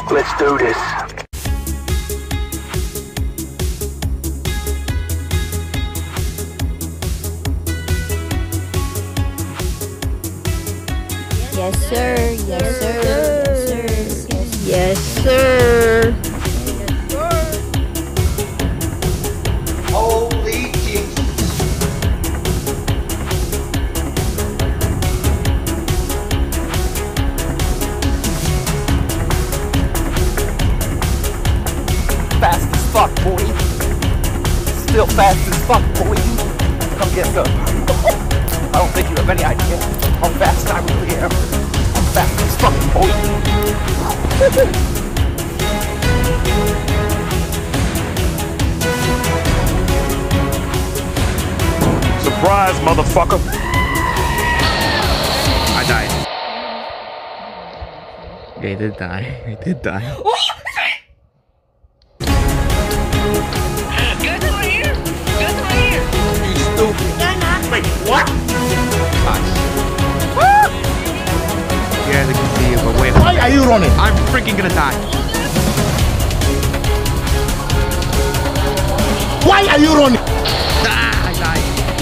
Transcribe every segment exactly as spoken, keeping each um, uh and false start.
Let's do this. Yes, sir. Yes, sir. Yes, sir. Yes, sir. Holy Jesus. Fast as fuck, boy. Still fast as fuck, boy. Come get some. I don't think you have any idea how fast I really am. I'm fast as fuck, boy. Surprise, motherfucker! I died. Yeah, he did die. He did die. Guys are right here! Guys are right here! You stupid. Wait, what? Yeah, they can see you, but wait. Why are you running? I'm freaking gonna die. Why are you running? Ah, I died.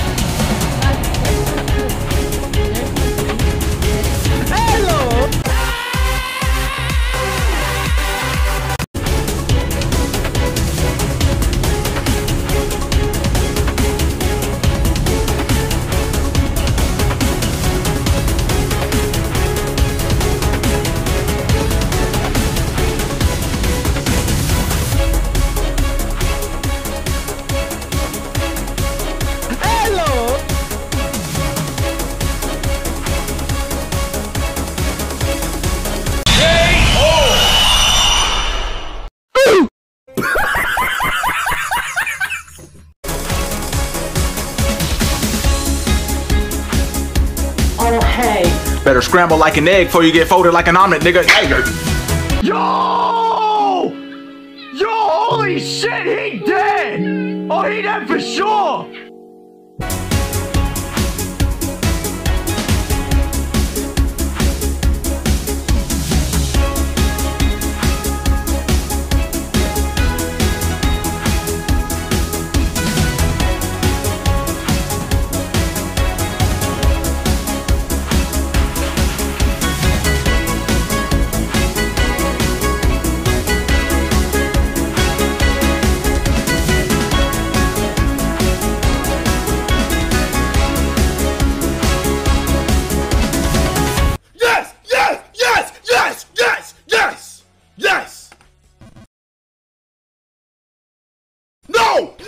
Better scramble like an egg before you get folded like an omelet, nigga. Hey, Yo! Yo, holy shit, he dead! Oh, he dead for sure! No!